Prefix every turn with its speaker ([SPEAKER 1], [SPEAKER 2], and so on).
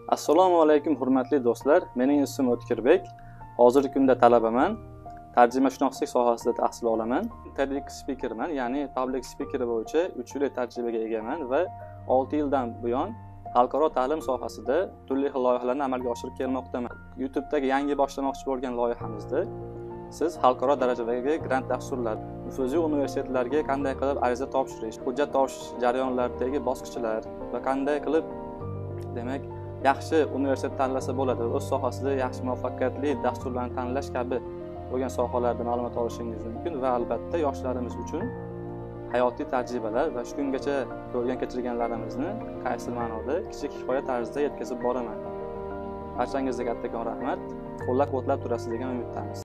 [SPEAKER 1] Assalomu alaykum hurmatli do'stlar. Mening ismim O'tkirbek. Hozirgi kunda talabaman. Tarjimashunoslik sohasida tahsil olaman. TEDx speakerman, ya'ni public speaker bo'yicha 3 yillik tajribaga egaman va 6 yildan buyon xalqaro ta'lim sohasida turli xil loyihalarni amalga oshirib kelmoqdaman. YouTube'dagi yangi boshlamoqchi bo'lgan loyihamizda siz xalqaro darajadagi grant dasturlar, nufuzli universitetlarga qanday qilib ariza topshirish, hujjat topshirish jarayonlaridagi bosqichlar va qanday qilib demak yaxshi universitet tanlasa bo'ladi, o'z sohasida yaxshi muvaffaqiyatli dasturlarni tanlash kabi bo'lgan sohalarda ma'lumot olishingiz mumkin va albatta yoshlarimiz uchun hayotiy tajribalar va shu kungacha ko'rgan kechirganlarimizni qaysi ma'noda kichik hikoya tarzida yetkazib boraman. Barchangizga kattakon rahmat. Qo'llab-quvvatlab turasiz degan umiddamiz.